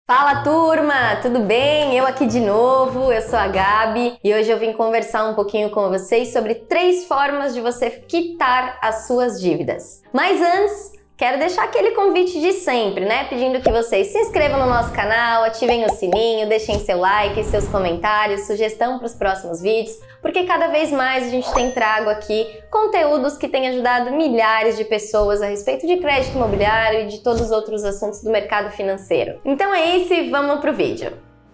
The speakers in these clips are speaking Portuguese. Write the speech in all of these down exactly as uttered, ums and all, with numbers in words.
Fala turma, tudo bem? Eu aqui de novo, eu sou a Gabi e hoje eu vim conversar um pouquinho com vocês sobre três formas de você quitar as suas dívidas. Mas antes, quero deixar aquele convite de sempre, né? Pedindo que vocês se inscrevam no nosso canal, ativem o sininho, deixem seu like, seus comentários, sugestão para os próximos vídeos, porque cada vez mais a gente tem trago aqui conteúdos que têm ajudado milhares de pessoas a respeito de crédito imobiliário e de todos os outros assuntos do mercado financeiro. Então é isso e vamos pro vídeo.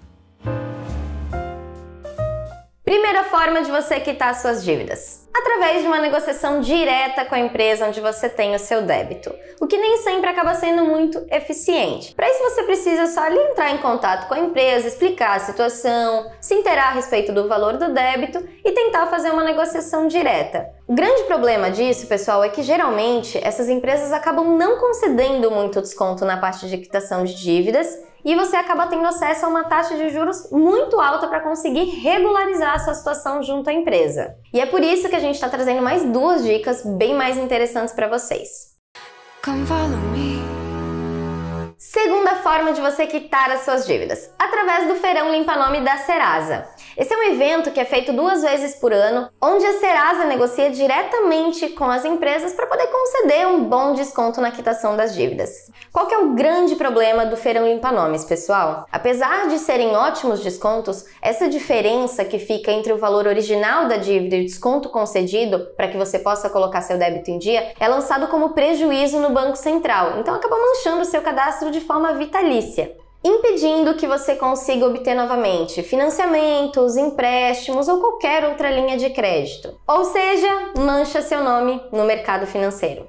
Primeira forma de você quitar suas dívidas: através de uma negociação direta com a empresa onde você tem o seu débito, o que nem sempre acaba sendo muito eficiente. Para isso você precisa só ali entrar em contato com a empresa, explicar a situação, se inteirar a respeito do valor do débito e tentar fazer uma negociação direta. O grande problema disso, pessoal, é que geralmente essas empresas acabam não concedendo muito desconto na parte de quitação de dívidas e você acaba tendo acesso a uma taxa de juros muito alta para conseguir regularizar a sua situação junto à empresa. E é por isso que a gente está trazendo mais duas dicas bem mais interessantes para vocês. Come follow me. Segunda forma de você quitar as suas dívidas: através do Feirão Limpa Nome da Serasa. Esse é um evento que é feito duas vezes por ano, onde a Serasa negocia diretamente com as empresas para poder conceder um bom desconto na quitação das dívidas. Qual que é o grande problema do Feirão Limpa Nomes, pessoal? Apesar de serem ótimos descontos, essa diferença que fica entre o valor original da dívida e o desconto concedido para que você possa colocar seu débito em dia é lançado como prejuízo no Banco Central, então acaba manchando o seu cadastro de forma vitalícia, impedindo que você consiga obter novamente financiamentos, empréstimos ou qualquer outra linha de crédito. Ou seja, mancha seu nome no mercado financeiro.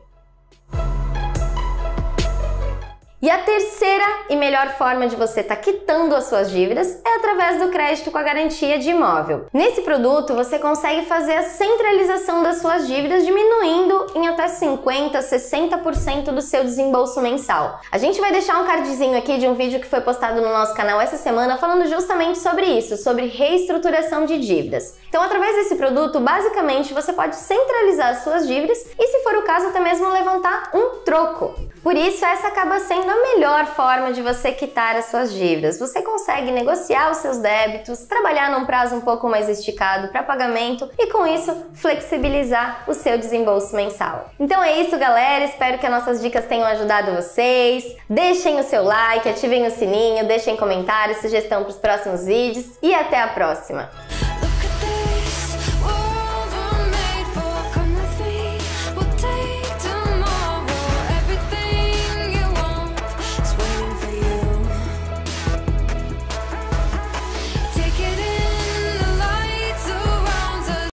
E a terceira e melhor forma de você estar quitando as suas dívidas é através do crédito com a garantia de imóvel. Nesse produto, você consegue fazer a centralização das suas dívidas, diminuindo em até cinquenta, sessenta por cento do seu desembolso mensal. A gente vai deixar um cardzinho aqui de um vídeo que foi postado no nosso canal essa semana falando justamente sobre isso, sobre reestruturação de dívidas. Então, através desse produto, basicamente, você pode centralizar as suas dívidas e, se for o caso, até mesmo levantar um troco. Por isso, essa acaba sendo a melhor forma de você quitar as suas dívidas. Você consegue negociar os seus débitos, trabalhar num prazo um pouco mais esticado para pagamento e, com isso, flexibilizar o seu desembolso mensal. Então é isso, galera. Espero que as nossas dicas tenham ajudado vocês. Deixem o seu like, ativem o sininho, deixem comentários, sugestão para os próximos vídeos e até a próxima!